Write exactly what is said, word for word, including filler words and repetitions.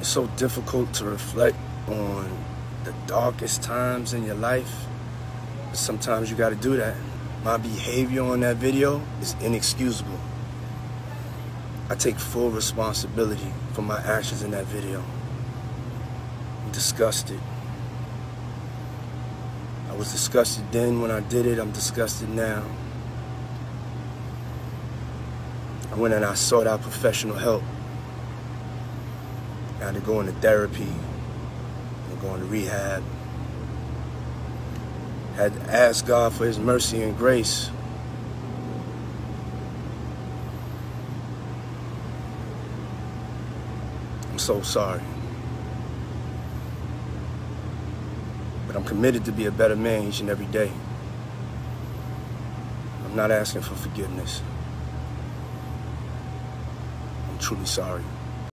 It's so difficult to reflect on the darkest times in your life, but sometimes you got to do that. My behavior on that video is inexcusable. I take full responsibility for my actions in that video. I'm disgusted. I was disgusted then when I did it. I'm disgusted now. I went and I sought out professional help. I had to go into therapy, and go into rehab. Had to ask God for His mercy and grace. I'm so sorry. But I'm committed to be a better man each and every day. I'm not asking for forgiveness. I'm truly sorry.